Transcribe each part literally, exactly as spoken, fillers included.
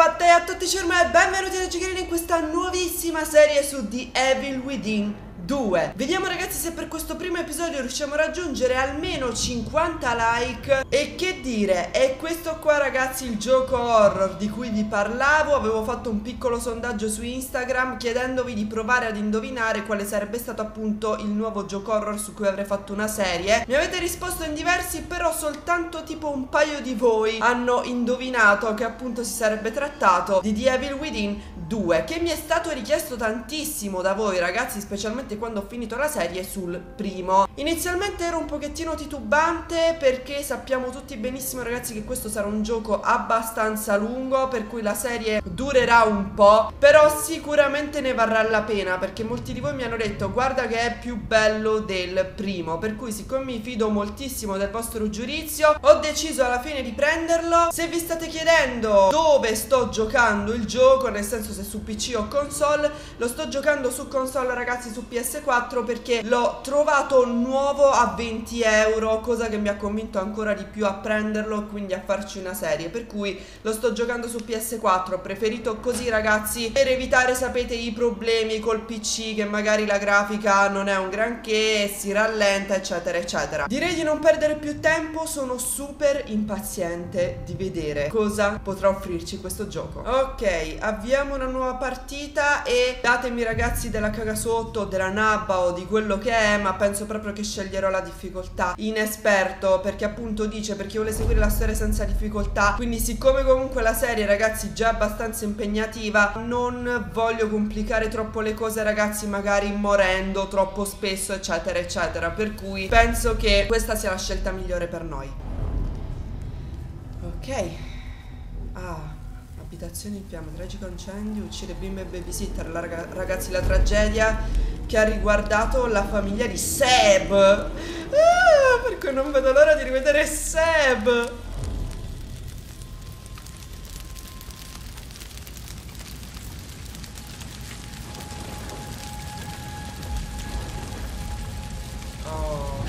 Ciao a tutti Cirma e benvenuti da Giocherini in questa nuovissima serie su The Evil Within due. Vediamo ragazzi se per questo primo episodio riusciamo a raggiungere almeno cinquanta like. E che dire, è questo qua ragazzi il gioco horror di cui vi parlavo. Avevo fatto un piccolo sondaggio su Instagram chiedendovi di provare ad indovinare quale sarebbe stato appunto il nuovo gioco horror su cui avrei fatto una serie. Mi avete risposto in diversi, però soltanto tipo un paio di voi hanno indovinato che appunto si sarebbe trattato di The Evil Within due, che mi è stato richiesto tantissimo da voi ragazzi, specialmente quando ho finito la serie sul primo. Inizialmente ero un pochettino titubante perché sappiamo tutti benissimo ragazzi che questo sarà un gioco abbastanza lungo, per cui la serie durerà un po', però sicuramente ne varrà la pena, perché molti di voi mi hanno detto guarda che è più bello del primo, per cui siccome mi fido moltissimo del vostro giudizio ho deciso alla fine di prenderlo. Se vi state chiedendo dove sto giocando il gioco, nel senso se su P C o console, lo sto giocando su console ragazzi, su P S quattro, perché l'ho trovato nuovo a venti euro, cosa che mi ha convinto ancora di più a prenderlo, quindi a farci una serie, per cui lo sto giocando su P S quattro. Ho preferito così ragazzi per evitare, sapete, i problemi col P C, che magari la grafica non è un granché, si rallenta eccetera eccetera. Direi di non perdere più tempo, sono super impaziente di vedere cosa potrà offrirci questo gioco. Ok, avviamo una nuova partita e datemi ragazzi della cagasotto, della nabba o di quello che è, ma penso proprio che sceglierò la difficoltà inesperto, perché appunto dice perché vuole seguire la storia senza difficoltà, quindi siccome comunque la serie ragazzi già è abbastanza impegnativa non voglio complicare troppo le cose ragazzi, magari morendo troppo spesso eccetera eccetera, per cui penso che questa sia la scelta migliore per noi. Ok. Ah, abitazione in fiamme, tragico incendio, uccide bimbo e babysitter. La raga ragazzi, la tragedia che ha riguardato la famiglia di Seb. Ah, per cui non vedo l'ora di rivedere Seb. Oh.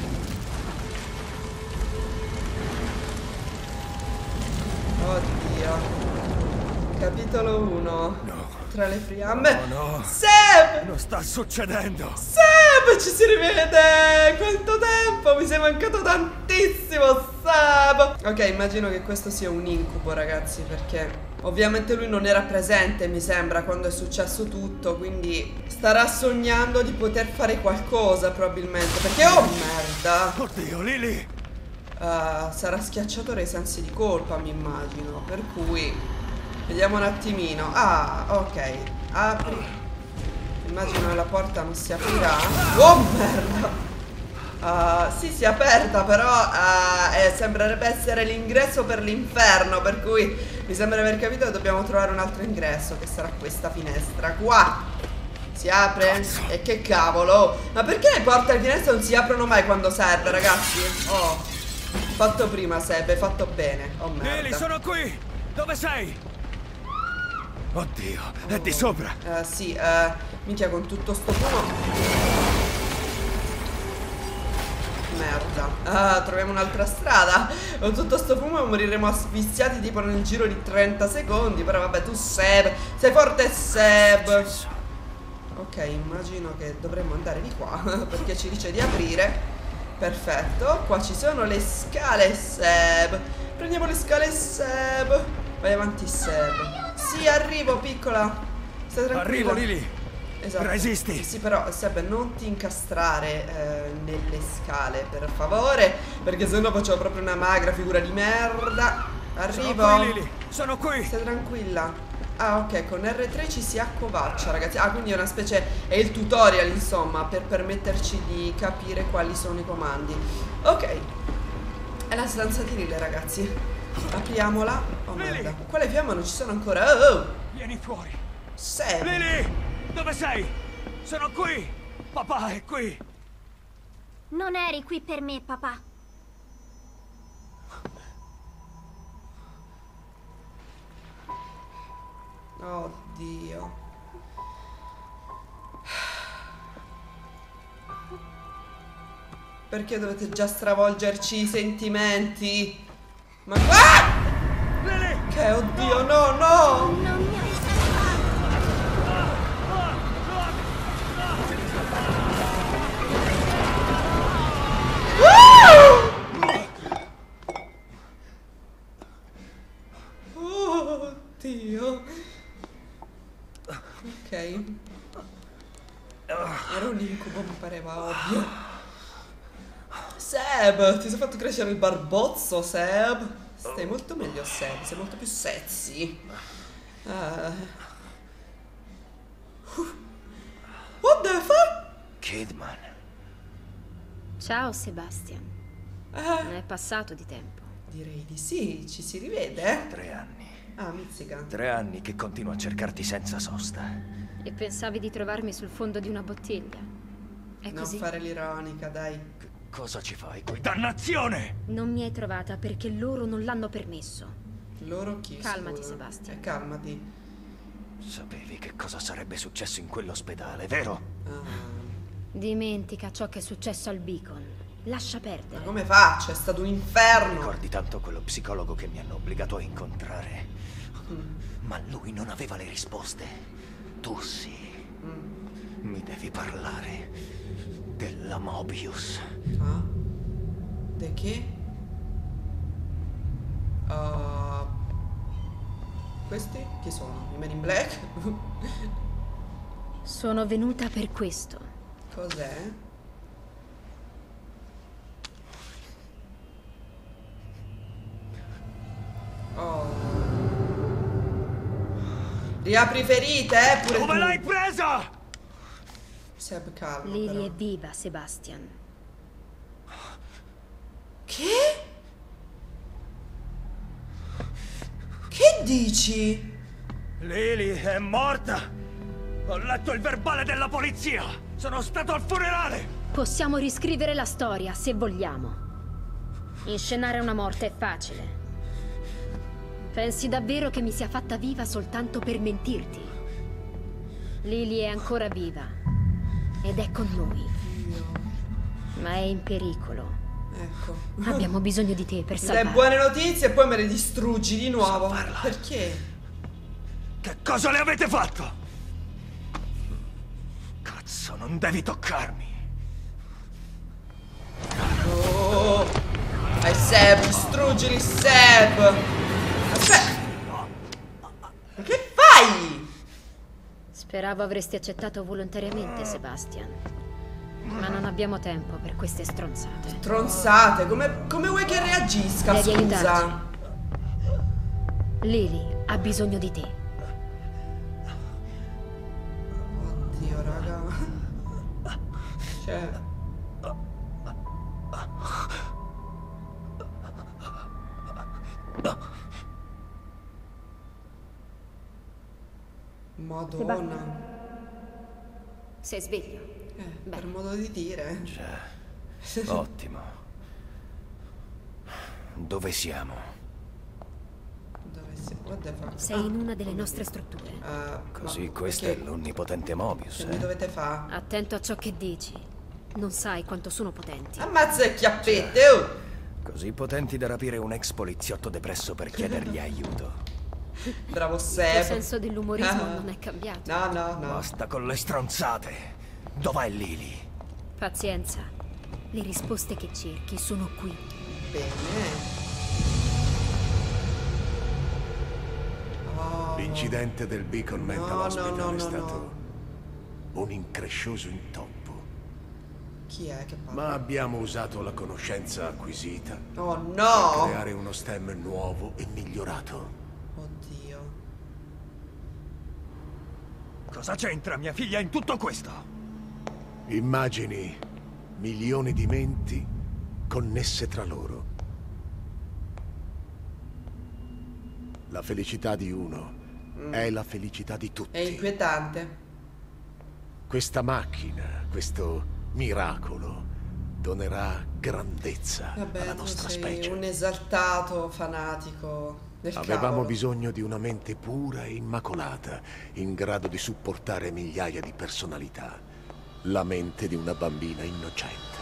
Oddio. Capitolo uno. No. Tra le fiamme. No, no. Seb! Non sta succedendo. Seb! Ci si rivede! Quanto tempo! Mi sei mancato tantissimo, Seb! Ok, immagino che questo sia un incubo, ragazzi, perché ovviamente lui non era presente, mi sembra, quando è successo tutto, quindi starà sognando di poter fare qualcosa, probabilmente. Perché, oh merda! Oddio, Lily! Uh, sarà schiacciato dai sensi di colpa, mi immagino, per cui... Vediamo un attimino. Ah, ok. Apri. Immagino che la porta non si aprirà. Oh, merda. Uh, sì, si è aperta, però uh, eh, sembrerebbe essere l'ingresso per l'inferno, per cui mi sembra aver capito che dobbiamo trovare un altro ingresso, che sarà questa finestra qua. Si apre? E che cavolo. Ma perché le porte e finestre non si aprono mai quando serve, ragazzi? Oh, fatto prima, Seb, fatto bene. Oh, merda. Lily, sono qui. Dove sei? Oddio, oh. È di sopra. Uh, sì, uh, minchia, con tutto sto fumo. Merda. Ah, troviamo un'altra strada. Con tutto sto fumo moriremo asfissiati tipo nel giro di trenta secondi. Però vabbè, tu Seb, sei forte Seb. Ok, immagino che dovremmo andare di qua perché ci dice di aprire. Perfetto. Qua ci sono le scale, Seb. Prendiamo le scale, Seb. Vai avanti, Seb. Sì, arrivo, piccola. Stai tranquilla. Arrivo, Lily. Esatto. Resisti. Sì, però, Seb, non ti incastrare eh, nelle scale, per favore, perché sennò faccio proprio una magra figura di merda. Arrivo. Sono qui, Lily. Sono qui. Stai tranquilla. Ah, ok, con R tre ci si accovaccia, ragazzi. Ah, quindi è una specie... è il tutorial, insomma, per permetterci di capire quali sono i comandi. Ok. È la stanza di Lily, ragazzi. Apriamola. Oh merda. Quale fiamma non ci sono ancora? Oh, oh. Vieni fuori. Seb. Lily, dove sei? Sono qui. Papà è qui. Non eri qui per me, papà. Oddio. Perché dovete già stravolgerci i sentimenti? Ma... Ah! Lily! Che oddio, no, no! Non Oddio. Ok. Era un incubo, mi pareva ovvio. Seb, ti sei fatto crescere il barbozzo, Seb. Stai molto meglio, Seb. Sei molto più sexy. Uh. What the fuck? Kidman. Ciao Sebastian. Uh. Non è passato di tempo. Direi di sì, ci si rivede. Tre anni. Ah, mizzica. Tre anni che continuo a cercarti senza sosta. E pensavi di trovarmi sul fondo di una bottiglia? È Non così? fare l'ironica, dai. Che cosa ci fai qui? Dannazione! Non mi hai trovata perché loro non l'hanno permesso. Loro chi? Calmati, scusa? Sebastian. Eh, calmati. Sapevi che cosa sarebbe successo in quell'ospedale, vero? Ah. Dimentica ciò che è successo al Beacon. Lascia Ma perdere. come faccio? È stato un inferno. Ricordi tanto quello psicologo che mi hanno obbligato a incontrare? Mm. Ma lui non aveva le risposte. Tu sì. Mm. Mi devi parlare della Mobius. Ah? De che? Uh, questi? Chi sono? I Men in Black? Sono venuta per questo. Cos'è? Oh. Riapri ferite, eh, pure Dove tu. l'hai presa? Seb, calmo, Lily però. è viva, Sebastian. Che? Che dici? Lily è morta. Ho letto il verbale della polizia. Sono stato al funerale. Possiamo riscrivere la storia, se vogliamo. Inscenare una morte è facile. Pensi davvero che mi sia fatta viva soltanto per mentirti? Lily è ancora viva. Ed è con noi. Ma è in pericolo. Ecco. Abbiamo bisogno di te per Mi dai salvarla. buone notizie e poi me le distruggi di nuovo. Salvarla. Perché? Che cosa le avete fatto? Cazzo, non devi toccarmi. Oh. Dai, Seb, distruggili, Seb. Aspetta. Ma che fai? Speravo avresti accettato volontariamente, Sebastian. Ma non abbiamo tempo per queste stronzate. Tronzate, come, come vuoi che reagisca, Devi scusa? aiutarci. Lily ha bisogno di te. Oddio, raga. Cioè... Madonna. Sei sveglio? Eh, per modo di dire. Già. Ottimo. Dove siamo? Dove si... What the fuck? Sei in una delle nostre strutture. Ah, Così ma questa perché- è l'onnipotente Mobius, Che mi eh? dovete fare? Attento a ciò che dici. Non sai quanto sono potenti. Ammazza le chiappette, oh! Così potenti da rapire un ex poliziotto depresso per chiedergli aiuto. Bravo Il tuo Seb. senso dell'umorismo Ah. non è cambiato. No, no, no. Basta con le stronzate. Dov'è Lily? Pazienza. Le risposte che cerchi sono qui. Bene. Oh. L'incidente del Beacon Mental No, no, Hospital no, è no, stato un increscioso intoppo. Chi è che parla? Ma abbiamo usato la conoscenza acquisita Oh per no! creare uno stem nuovo e migliorato. Oddio. Cosa c'entra mia figlia in tutto questo? Immagini milioni di menti connesse tra loro. La felicità di uno è la felicità di tutti. È inquietante. Questa macchina, questo miracolo, donerà grandezza Vabbè, alla tu nostra sei specie. un esaltato fanatico del Avevamo cavolo. bisogno di una mente pura e immacolata, in grado di supportare migliaia di personalità. La mente di una bambina innocente.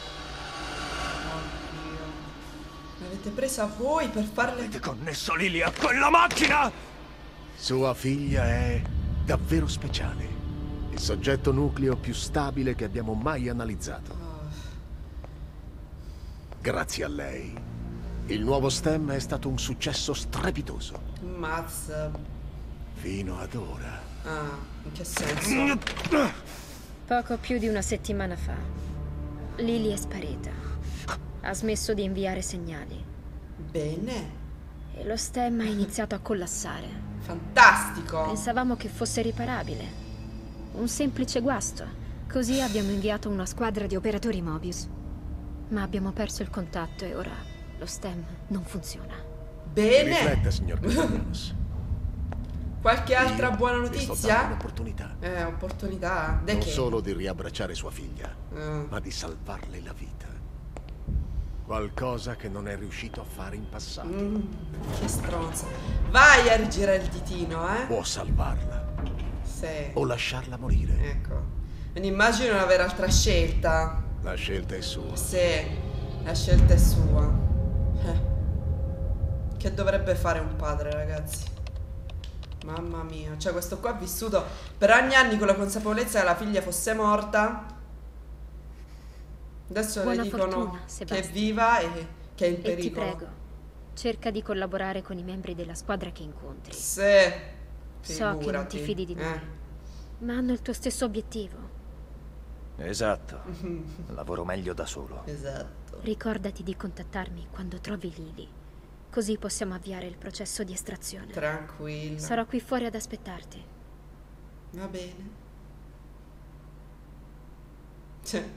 Oddio. L'avete presa voi per farle... Avete connesso Lily a quella macchina? Sua figlia è davvero speciale. Il soggetto nucleo più stabile che abbiamo mai analizzato. Oh. Grazie a lei, Il nuovo stemma è stato un successo strepitoso. Mazza. Fino ad ora. Ah, in che senso? Poco più di una settimana fa, Lily è sparita. Ha smesso di inviare segnali. Bene. E lo stemma ha iniziato a collassare. Fantastico. Pensavamo che fosse riparabile. Un semplice guasto. Così abbiamo inviato una squadra di operatori Mobius. Ma abbiamo perso il contatto e ora lo stem non funziona. Bene. Rifletta, signor Castellanos. Qualche altra Io buona le sto dando notizia? un'opportunità. Eh, opportunità. De Non che? solo di riabbracciare sua figlia, Eh. ma di salvarle la vita. Qualcosa che non è riuscito a fare in passato. Mm, che stronzo. Vai a rigirare il ditino, eh? Può salvarla Sì. o lasciarla morire. Ecco. Quindi immagino non avere altra scelta. La scelta è sua. Sì, la scelta è sua. Eh. Che dovrebbe fare un padre, ragazzi? Mamma mia. Cioè, questo qua ha vissuto per anni e anni con la consapevolezza che la figlia fosse morta. Adesso Buona le dicono fortuna, che è Sebastian. viva e che è in E ti pericolo. prego, cerca di collaborare con i membri della squadra che incontri. Sì. So che non ti Figurati. fidi di noi, Eh. ma hanno il tuo stesso obiettivo. Esatto. Lavoro meglio da solo. Esatto. Ricordati di contattarmi quando trovi Lily, così possiamo avviare il processo di estrazione. Tranquilla. Sarò qui fuori ad aspettarti. Va bene. Cioè.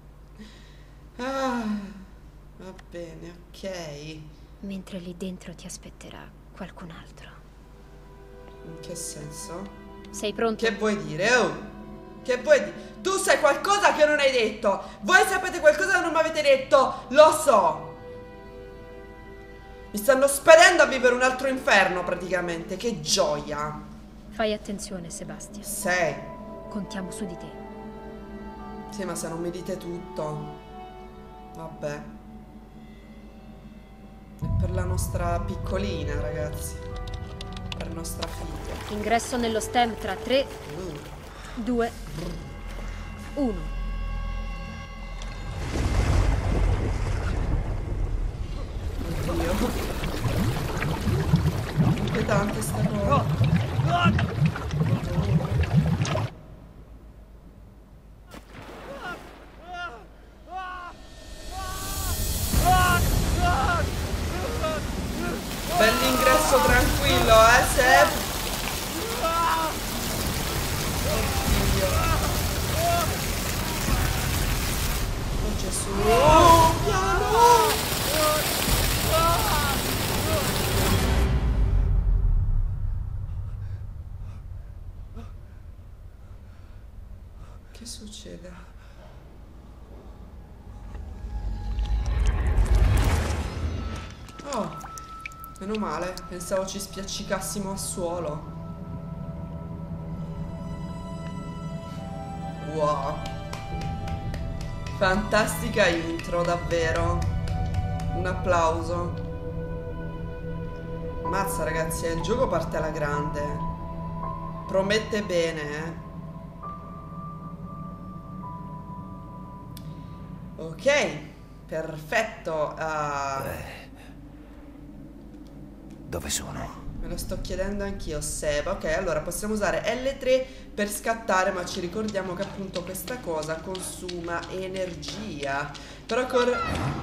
Ah, va bene, ok. Mentre lì dentro ti aspetterà qualcun altro. In che senso? Sei pronto? Che vuoi dire? Oh! Che vuoi dire? Tu sai qualcosa che non hai detto! Voi sapete qualcosa che non mi avete detto! Lo so! Mi stanno spedendo a vivere un altro inferno praticamente. Che gioia! Fai attenzione, Sebastian. Sei. Contiamo su di te. Sì, ma se non mi dite tutto. Vabbè. È per la nostra piccolina, ragazzi. Per nostra figlia. Ingresso nello stem tra tre, Uh. due, uno. Oddio. Inquietante sta cosa. Bell'ingresso tranquillo, eh, Seb? Oddio. Oh Gesù. Oh, piano! Che succede? Oh, meno male, pensavo ci spiaccicassimo a suolo. Wow. Fantastica intro, davvero. Un applauso. Mazza ragazzi, eh, il gioco parte alla grande. Promette bene, eh. Ok, perfetto. Uh, Dove sono? me lo sto chiedendo anch'io, Seb. Ok, allora possiamo usare L tre per scattare, ma ci ricordiamo che appunto questa cosa consuma energia. Però cor...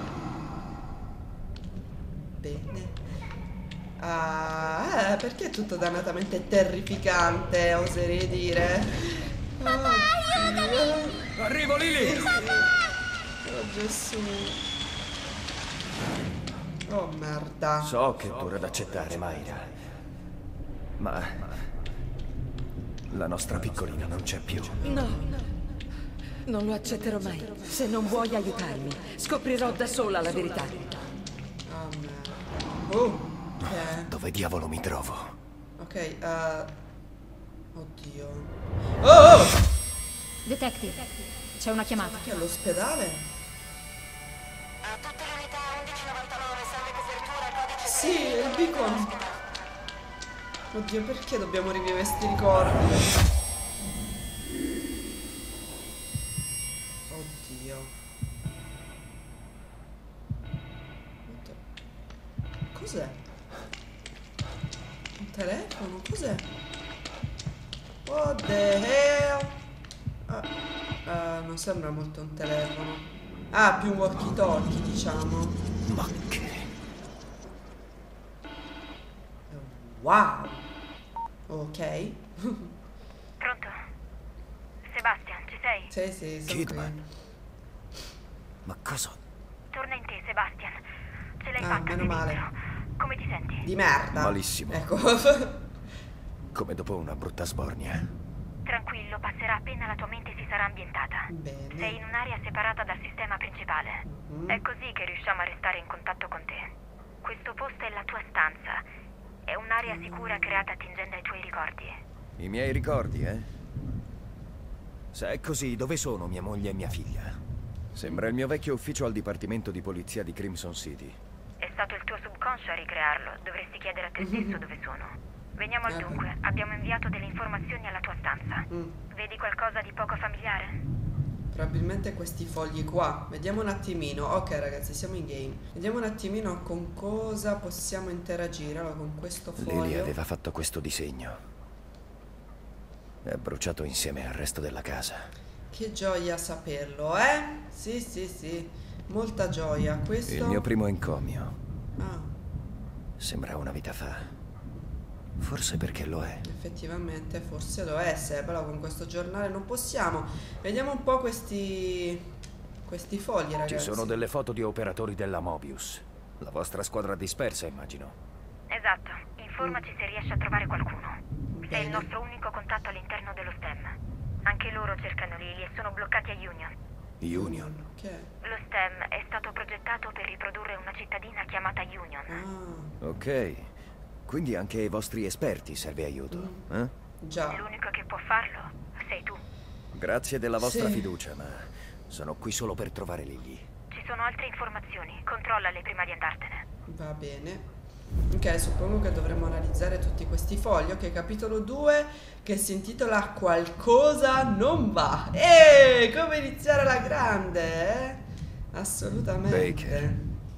Bene. Ah, eh, perché è tutto dannatamente terrificante, oserei dire. Papà, aiutami! Arrivo, Lily! Oh Gesù. Oh merda. So che è dura da accettare, Mayra. Ma la nostra piccolina non c'è più. No, non lo accetterò mai. Se non vuoi aiutarmi, scoprirò da sola la verità. Oh merda. Oh, ok. Dove diavolo mi trovo? Ok, uh... oddio. Oh, oh! Detective, c'è una chiamata. Che è all'ospedale? A tutte le unità undici novantanove, salve copertura, codice Sì, è il beacon. Oddio, perché dobbiamo rivivere sti ricordi? Oddio. telefono? Cos'è? What the hell? Uh, uh, non sembra molto un telefono. Ah, più un walkie talkie, diciamo. Ma che... Wow. Ok. Pronto? Sebastian, ci sei? Sì, sì, sono Kidman. qui. Ma cosa... Torna in te, Sebastian. Ce l'hai Ah, fatta, meno sei male. libero. Come ti senti? Di merda. Malissimo. Ecco. Come dopo una brutta sbornia. Tranquillo, passerà appena la tua mente si sarà ambientata. Bene. Sei in un'area separata dal sistema principale. Mhm. È così che riusciamo a restare in contatto con te. Questo posto è la tua stanza. È un'area sicura creata attingendo ai tuoi ricordi. I miei ricordi, eh? Se è così, dove sono mia moglie e mia figlia? Sembra il mio vecchio ufficio al dipartimento di polizia di Crimson City. È stato il tuo subconscio a ricrearlo. Dovresti chiedere a te stesso dove sono. Veniamo al Eh. dunque. Abbiamo inviato delle informazioni alla tua stanza. Mm. Vedi qualcosa di poco familiare? Probabilmente questi fogli qua. Vediamo un attimino. Ok ragazzi, siamo in game. Vediamo un attimino con cosa possiamo interagire. Allora, con questo foglio. Lily aveva fatto questo disegno. È bruciato insieme al resto della casa. Che gioia saperlo, eh? Sì, sì, sì. Molta gioia. Questo... Il mio primo encomio. Ah, Sembra una vita fa. Forse perché lo è. effettivamente forse lo è, se però con questo giornale non possiamo. Vediamo un po' questi... Questi fogli, ragazzi. Ci sono delle foto di operatori della Mobius. La vostra squadra dispersa, immagino. Esatto. Informaci se riesci a trovare qualcuno. Sei Bene. il nostro unico contatto all'interno dello STEM. Anche loro cercano Lily e sono bloccati a Union. Union. Ok. Lo STEM è stato progettato per riprodurre una cittadina chiamata Union. Ah, Ok. Quindi anche ai vostri esperti serve aiuto, eh? già. L'unico che può farlo sei tu. Grazie della vostra Sì. fiducia, ma sono qui solo per trovare Lily. Ci sono altre informazioni. Controllale prima di andartene. Va bene. Ok, suppongo che dovremmo analizzare tutti questi fogli. Ok, capitolo due, che si intitola Qualcosa non va. Eeeh, come iniziare alla grande, eh? Assolutamente. Baker.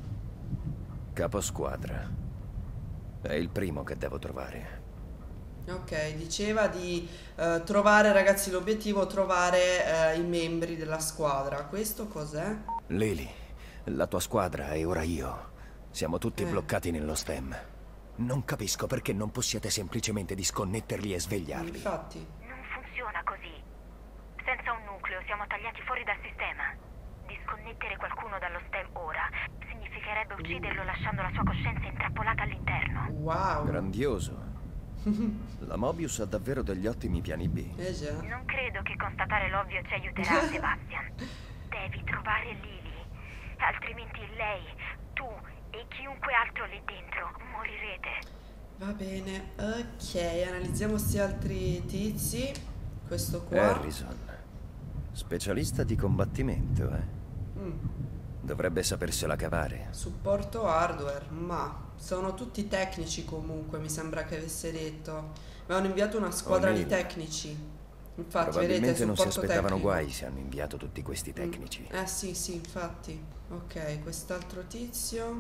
Capo squadra. È il primo che devo trovare. Ok, diceva di eh, trovare, ragazzi, l'obiettivo, trovare eh, i membri della squadra. Questo cos'è? Lily, la tua squadra e ora io. Siamo tutti Eh. bloccati nello STEM. Non capisco perché non possiate semplicemente disconnetterli e svegliarli. Infatti. Non funziona così. Senza un nucleo siamo tagliati fuori dal sistema. Disconnettere qualcuno dallo STEM ora significherebbe ucciderlo lasciando la sua coscienza intrappolata all'interno. Wow. Grandioso. La Mobius ha davvero degli ottimi piani B. Eh già. Non credo che constatare l'ovvio ci aiuterà, Sebastian. Devi trovare Lily. Altrimenti lei, tu e chiunque altro lì dentro morirete. Va bene. Ok, analizziamo questi altri tizi. Questo qua. Harrison. Specialista di combattimento, eh? Mm. Dovrebbe sapersela cavare. Supporto hardware, ma sono tutti tecnici comunque, mi sembra che avesse detto. Mi hanno inviato una squadra di O'Neill. tecnici. Infatti, Probabilmente vedete, non si supporto aspettavano tecnico. guai se hanno inviato tutti questi tecnici. Eh sì, sì, infatti. Ok, quest'altro tizio.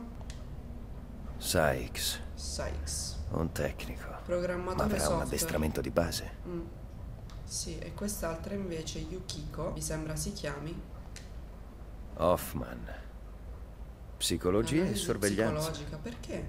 Sykes, Sykes. un tecnico. Ma Programmatore avrà un software. addestramento di base. Mm. Sì, e quest'altra invece Yukiko, mi sembra si chiami. Hoffman. Psicologia e Analisi sorveglianza. psicologica, perché?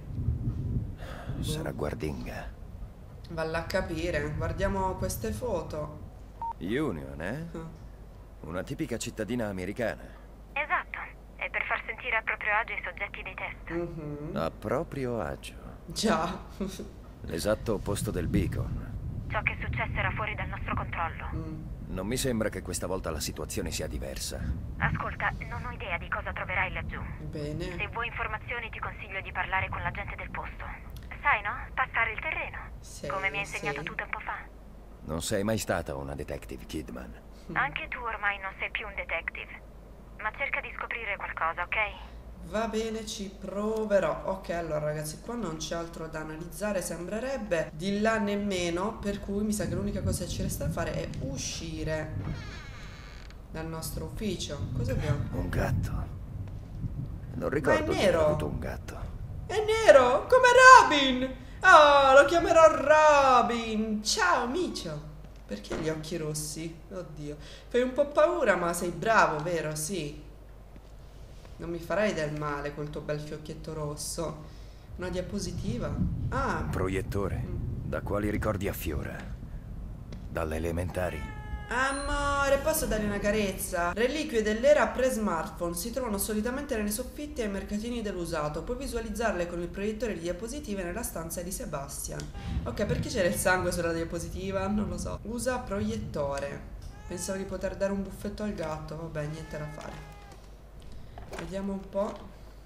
Sarà guardinga. Valla a capire, guardiamo queste foto. Union, eh? Ah. Una tipica cittadina americana. Esatto. È per far sentire a proprio agio i soggetti dei test. Mhm. A proprio agio. Già. L'esatto opposto del Beacon. Ciò che è successo era fuori dal nostro controllo. Mm. Non mi sembra che questa volta la situazione sia diversa. Ascolta, non ho idea di cosa troverai laggiù. Bene. Se vuoi informazioni ti consiglio di parlare con la gente del posto. Sai, no? Passare il terreno. Sì, Come mi hai insegnato sì. tu tempo fa. Non sei mai stata una detective, Kidman. Anche tu ormai non sei più un detective. Ma cerca di scoprire qualcosa, ok? Va bene, ci proverò. Ok, allora ragazzi, qua non c'è altro da analizzare, sembrerebbe. Di là nemmeno, per cui mi sa che l'unica cosa che ci resta da fare è uscire dal nostro ufficio. Cosa abbiamo? Un gatto. Non ricordo di aver nero. avuto un gatto. È nero, come Robin! Oh, lo chiamerò Robin. Ciao, Micio. Perché gli occhi rossi? Oddio. Fai un po' paura, ma sei bravo, vero? Sì. Non mi farai del male col tuo bel fiocchietto rosso. Una diapositiva. Ah. Un proiettore. Da quali ricordi affiora? Dalle elementari. Amore, posso dargli una carezza? Reliquie dell'era pre-smartphone si trovano solitamente nelle soffitte e ai mercatini dell'usato. Puoi visualizzarle con il proiettore di diapositive nella stanza di Sebastian. Ok, perché c'era il sangue sulla diapositiva? Non lo so. Usa proiettore. Pensavo di poter dare un buffetto al gatto. Vabbè, niente da fare. Vediamo un po'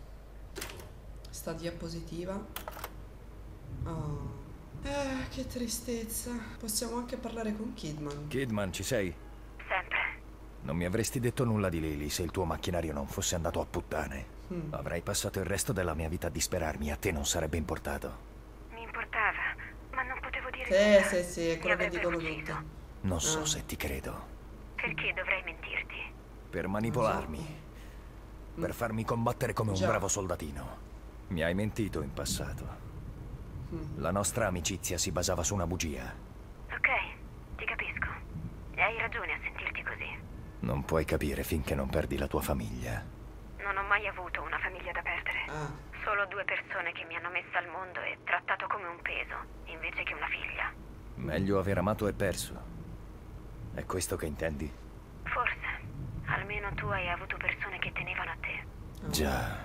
sta diapositiva. Oh. Eh, che tristezza. Possiamo anche parlare con Kidman. Kidman, ci sei? Sempre. Non mi avresti detto nulla di Lily se il tuo macchinario non fosse andato a puttane. Mm. Avrei passato il resto della mia vita a disperarmi, a te non sarebbe importato. Mi importava, ma non potevo dire Sì, nulla. sì, sì, è quello Mi che dicono avrebbero tutti. ucciso. Non so Ah. se ti credo. Perché dovrei mentirti? Per manipolarmi. Per farmi combattere come un Già. bravo soldatino. Mi hai mentito in passato. La nostra amicizia si basava su una bugia. Ok, ti capisco. E hai ragione a sentirti così. Non puoi capire finché non perdi la tua famiglia. Non ho mai avuto una famiglia da perdere. Ah. Solo due persone che mi hanno messa al mondo e trattato come un peso, invece che una figlia. Meglio aver amato e perso. È questo che intendi? Forse. Almeno tu hai avuto persone che tenevano a te. Già.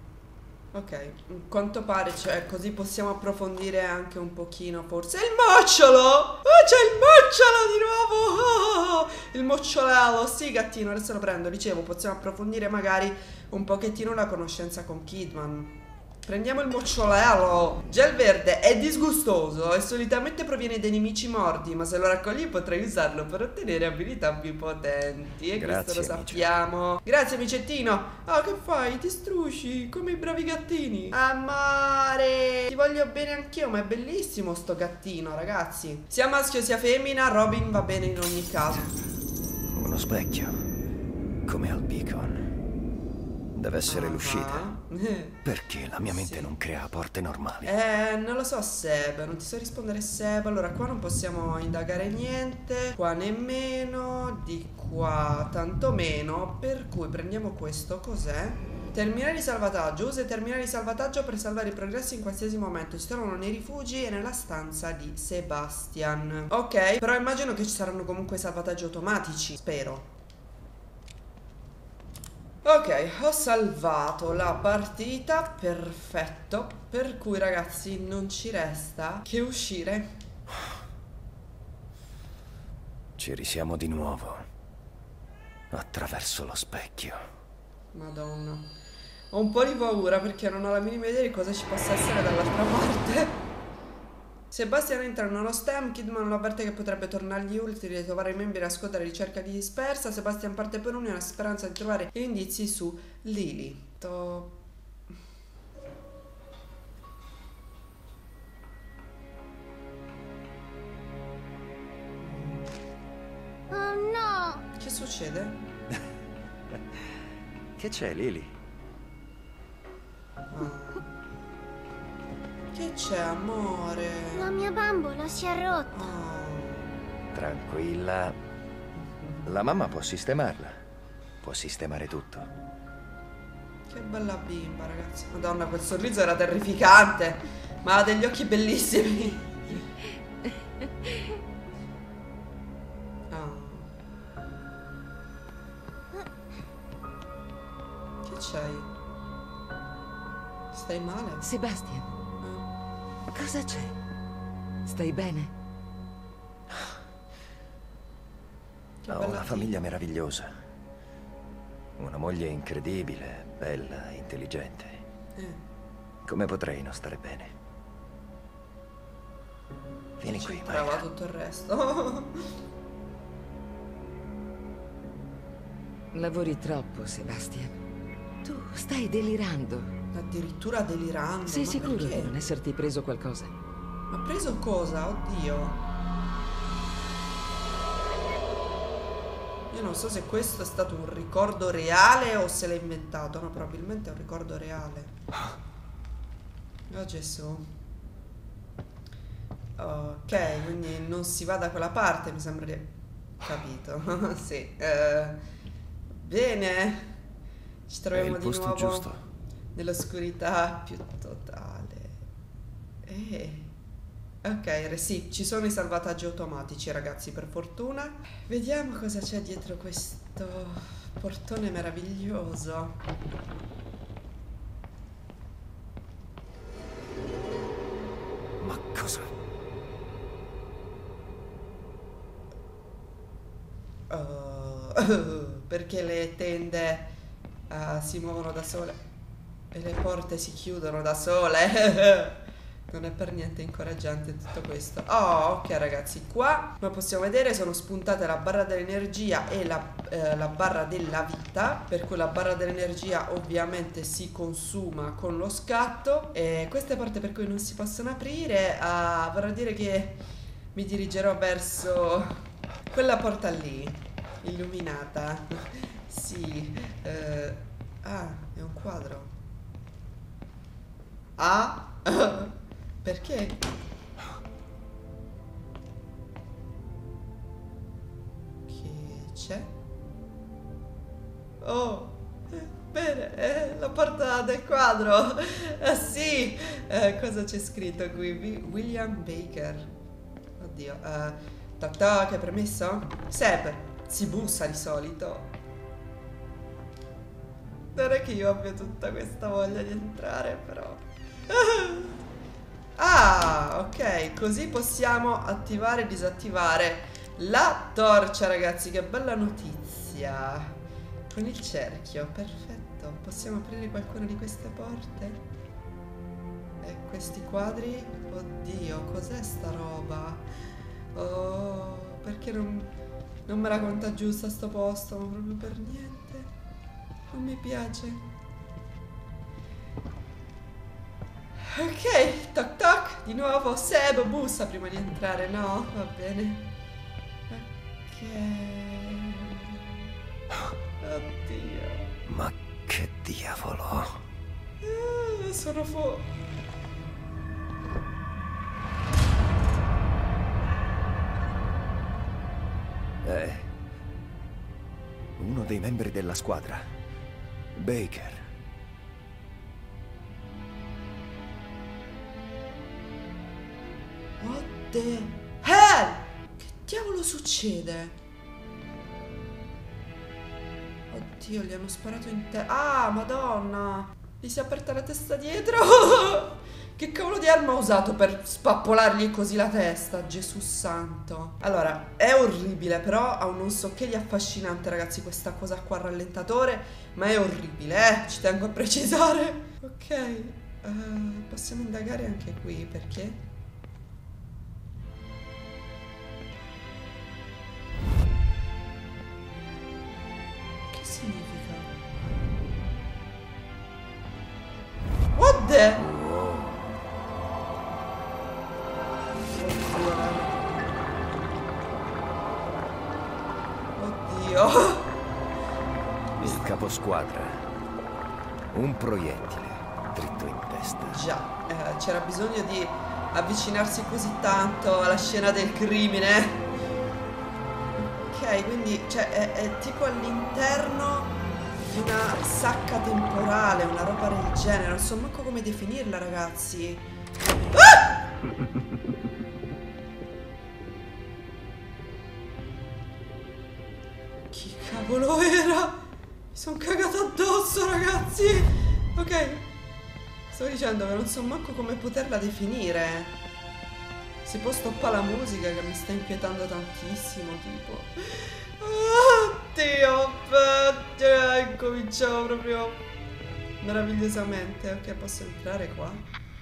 Ok, a quanto pare, cioè, così possiamo approfondire anche un pochino, forse. Il mocciolo! Oh, c'è il mocciolo di nuovo! Oh, il mocciolello, sì, gattino, adesso lo prendo. Dicevo, possiamo approfondire magari un pochettino la conoscenza con Kidman. Prendiamo il mocciolello. Gel verde è disgustoso e solitamente proviene dai nemici morti, ma se lo raccogli potrai usarlo per ottenere abilità più potenti. E Grazie, questo lo amici. sappiamo. Grazie, micettino. Ah, che fai? Ti strusci come i bravi gattini. Amore, ti voglio bene anch'io, ma è bellissimo sto gattino, ragazzi. Sia maschio sia femmina, Robin va bene in ogni caso. Uno specchio. Come al beacon. Deve essere Ah. l'uscita. Perché la mia mente Sì. non crea porte normali? Eh, non lo so, Seb, non ti so rispondere, Seb. Allora, qua non possiamo indagare niente, qua nemmeno, di qua tanto meno, per cui prendiamo questo, cos'è? Terminale di salvataggio, usa i terminali di salvataggio per salvare i progressi in qualsiasi momento. Si trovano nei rifugi e nella stanza di Sebastian. Ok, però immagino che ci saranno comunque salvataggi automatici, spero. Ok, ho salvato la partita, perfetto. Per cui ragazzi non ci resta che uscire. Ci risiamo di nuovo. Attraverso lo specchio. Madonna. Ho un po' di paura perché non ho la minima idea di cosa ci possa essere dall'altra parte. Sebastian entra nello stem, Kidman lo avverte che potrebbe tornargli utile di trovare i membri a squadra di ricerca dispersa. Sebastian parte per una speranza di trovare indizi su Lily. To... Oh no! Che succede? Che c'è, Lily? Che c'è, amore? La mia bambola si è rotta. Oh. Tranquilla. La mamma può sistemarla. Può sistemare tutto. Che bella bimba, ragazzi. Madonna, quel sorriso era terrificante. Ma ha degli occhi bellissimi. Oh. Che c'hai? Stai male? Sebastian, Ah. cosa c'è? Stai bene? Che Ho bella una figlia. famiglia meravigliosa. Una moglie incredibile, bella, intelligente. Eh. Come potrei non stare bene? Vieni qui, C'entrava Maika. tutto il resto. Lavori troppo, Sebastian. Tu stai delirando. Addirittura delirando. Sei ma sicuro perché? di non esserti preso qualcosa? Ma preso cosa? Oddio. Io non so se questo è stato un ricordo reale o se l'ha inventato. No, probabilmente è un ricordo reale. Oh Gesù. Ok, quindi non si va da quella parte, mi sembra di... Capito, sì. Uh, bene. Ci troviamo di nuovo giusto. Nell'oscurità più totale. Eh. Ok, sì, ci sono i salvataggi automatici, ragazzi, per fortuna. Vediamo cosa c'è dietro questo portone meraviglioso. Ma cosa? Oh, perché le tende uh, si muovono da sole e le porte si chiudono da sole. Non è per niente incoraggiante tutto questo. Oh, ok ragazzi, qua come possiamo vedere sono spuntate la barra dell'energia e la, eh, la barra della vita, per cui la barra dell'energia ovviamente si consuma con lo scatto. E queste porte per cui non si possono aprire, uh, vorrà dire che mi dirigerò verso quella porta lì, illuminata. Sì. Uh, ah, è un quadro. Ah? Perché? Che c'è? Oh, bene, è la porta del quadro. Ah sì, eh, cosa c'è scritto qui? William Baker. Oddio, uh, toc toc, è permesso? Seb, si bussa di solito. Non è che io abbia tutta questa voglia di entrare, però. Ah, ok, così possiamo attivare e disattivare la torcia, ragazzi, che bella notizia. Con il cerchio, perfetto. Possiamo aprire qualcuna di queste porte? E questi quadri? Oddio, cos'è sta roba? Oh, perché non, non me la conta giusta sto posto? Ma proprio per niente. Non mi piace. Ok, toc toc, di nuovo Seb bussa prima di entrare, no? Va bene. Ok. Oddio. Ma che diavolo? Eh, sono fu... Eh. Uno dei membri della squadra. Baker. What the hell? Che diavolo succede? Oddio, gli hanno sparato in testa. Ah, madonna! Gli si è aperta la testa dietro. Che cavolo di arma ha usato per spappolargli così la testa? Gesù santo. Allora, è orribile, però ha un non so che di affascinante, ragazzi, questa cosa qua al rallentatore. Ma è orribile, eh? Ci tengo a precisare. Ok, uh, possiamo indagare anche qui, perché? Significa? What the? Oddio. Il caposquadra. Un proiettile dritto in testa. Già, eh, c'era bisogno di avvicinarsi così tanto alla scena del crimine. Ok, quindi cioè, è, è tipo all'interno di una sacca temporale, una roba del genere. Non so manco come definirla, ragazzi. Ah! Chi cavolo era? Mi sono cagato addosso, ragazzi. Ok, stavo dicendo che non so manco come poterla definire. Si può stoppare la musica che mi sta inquietando tantissimo, tipo. Oddio, oh, cominciamo proprio meravigliosamente. Ok, posso entrare qua?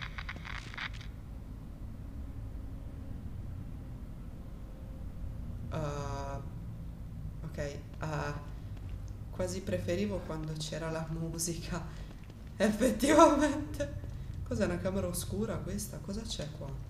Uh, ok, uh, quasi preferivo quando c'era la musica. Effettivamente. Cos'è, una camera oscura questa? Cosa c'è qua?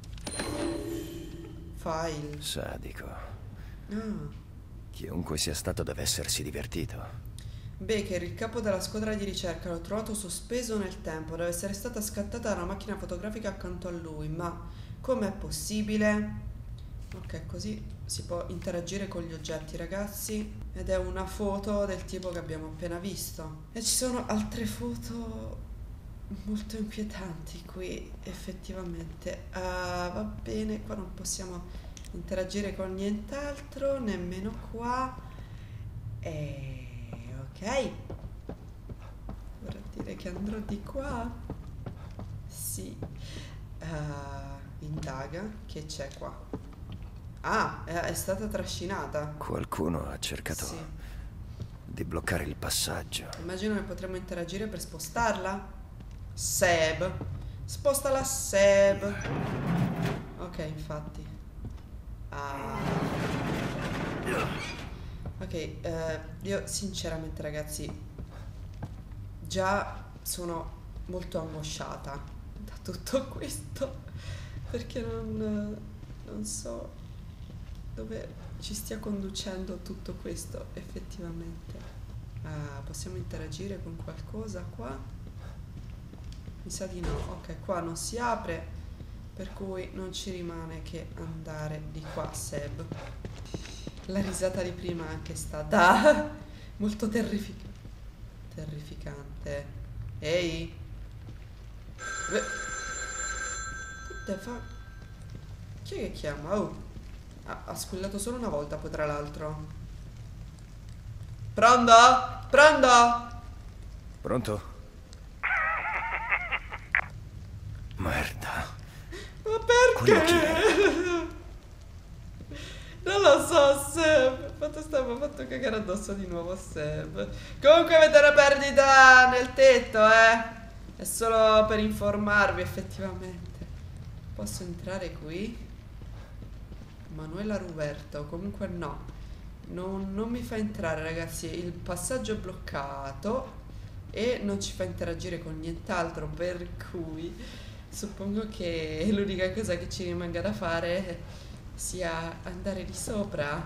File. Sadico. Ah. Chiunque sia stato deve essersi divertito. Baker, il capo della squadra di ricerca, l'ho trovato sospeso nel tempo. Deve essere stata scattata da una macchina fotografica accanto a lui, ma Com'è possibile? Ok, così si può interagire con gli oggetti, ragazzi. Ed è una foto del tipo che abbiamo appena visto. E ci sono altre foto molto inquietanti qui, effettivamente. Uh, va bene, qua non possiamo interagire con nient'altro, nemmeno qua. E ok. Vorrà dire che andrò di qua? Sì. Uh, indaga. Che c'è qua? Ah, è, è stata trascinata. Qualcuno ha cercato sì. di bloccare il passaggio. Immagino che potremmo interagire per spostarla. Seb. Spostala, Seb. Ok, infatti. Ah. Ok, eh, io sinceramente, ragazzi, già sono molto angosciata da tutto questo, perché non, non so dove ci stia conducendo tutto questo effettivamente. Ah, possiamo interagire con qualcosa qua? Mi sa di no. Ok, qua non si apre, per cui non ci rimane che andare di qua, Seb. La risata di prima anche è stata molto terrific terrificante. Ehi! What the fuck? Chi è che chiama? Oh! Ha, ha squillato solo una volta, poi tra l'altro. Pronto? Pronto? Pronto? Merda. Ma perché? Non lo so, Seb. Fatto sta, mi ha fatto cagare addosso di nuovo, Seb. Comunque avete una perdita nel tetto, eh. È solo per informarvi, effettivamente. Posso entrare qui? Manuela Ruberto. Comunque no. Non, non mi fa entrare, ragazzi. Il passaggio è bloccato e non ci fa interagire con nient'altro, per cui suppongo che l'unica cosa che ci rimanga da fare sia andare di sopra.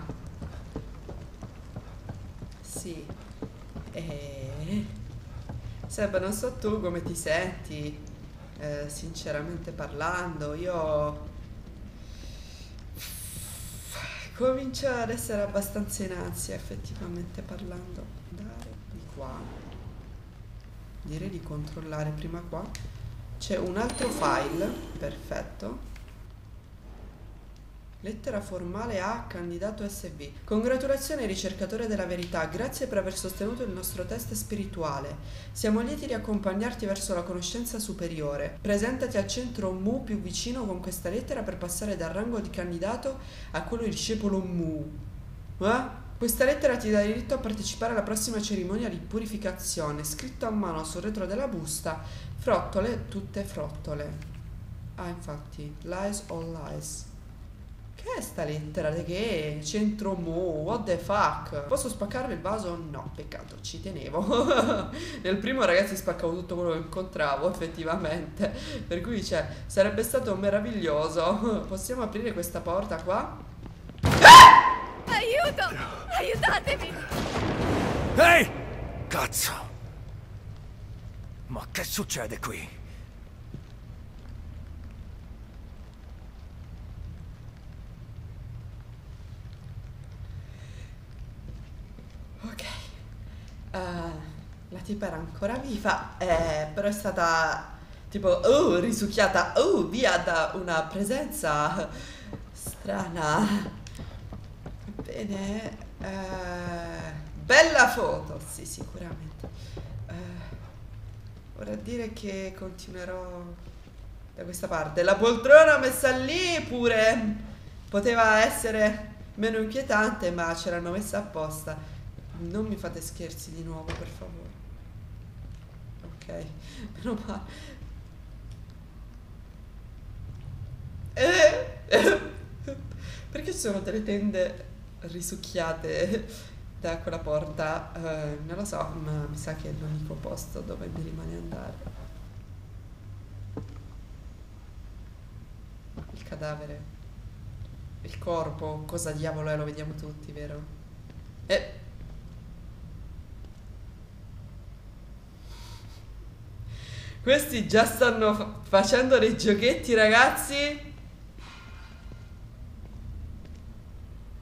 Sì. E... Seb, non so tu come ti senti, eh, sinceramente parlando. Io comincio ad essere abbastanza in ansia, effettivamente parlando. Andare di qua. Direi di controllare prima qua. C'è un altro file. Perfetto. Lettera formale a candidato S V. Congratulazioni ricercatore della verità, grazie per aver sostenuto il nostro test spirituale. Siamo lieti di accompagnarti verso la conoscenza superiore. Presentati al centro Mu più vicino con questa lettera per passare dal rango di candidato a quello di discepolo Mu. Eh? Questa lettera ti dà diritto a partecipare alla prossima cerimonia di purificazione. Scritto a mano sul retro della busta, frottole, tutte frottole. Ah, infatti, lies all lies. Che è sta lettera? De che? Centro Mu, what the fuck? Posso spaccarvi il vaso? No, peccato, ci tenevo. Nel primo, ragazzi, spaccavo tutto quello che incontravo, effettivamente. Per cui, cioè, sarebbe stato meraviglioso. Possiamo aprire questa porta qua? Ah! Aiuto! Aiutatemi! Ehi! Cazzo! Ma che succede qui? Ok, uh, la tipa era ancora viva, eh, però è stata tipo, oh, risucchiata, oh, via da una presenza strana. Bene, uh, bella foto, sì, sicuramente. Uh, vorrà dire che continuerò da questa parte. La poltrona messa lì pure poteva essere meno inquietante, ma ce l'hanno messa apposta. Non mi fate scherzi di nuovo, per favore. Ok, meno male. Eh, perché ci sono delle tende risucchiate da quella porta? Eh, non lo so, ma mi sa che è l'unico posto dove mi rimane andare. Il cadavere. Il corpo, cosa diavolo è? Lo vediamo tutti, vero? Eh. Questi già stanno fa facendo dei giochetti, ragazzi.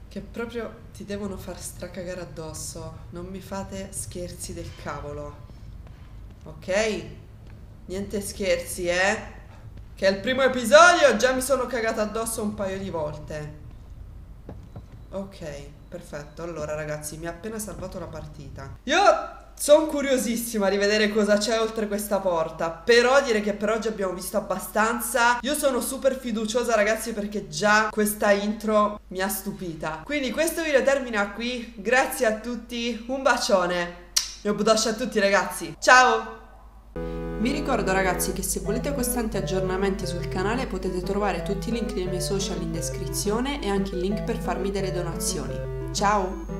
che proprio ti devono far stracagare addosso. Non mi fate scherzi del cavolo. Ok? Niente scherzi, eh? Che è il primo episodio, già mi sono cagata addosso un paio di volte. Ok, perfetto. Allora ragazzi, mi ha appena salvato la partita. Io sono curiosissima di vedere cosa c'è oltre questa porta. Però direi che per oggi abbiamo visto abbastanza. Io sono super fiduciosa ragazzi, perché già questa intro mi ha stupita. Quindi questo video termina qui. Grazie a tutti, un bacione e un budoscio a tutti ragazzi. Ciao! Vi ricordo ragazzi che se volete costanti aggiornamenti sul canale potete trovare tutti i link dei miei social in descrizione e anche il link per farmi delle donazioni. Ciao!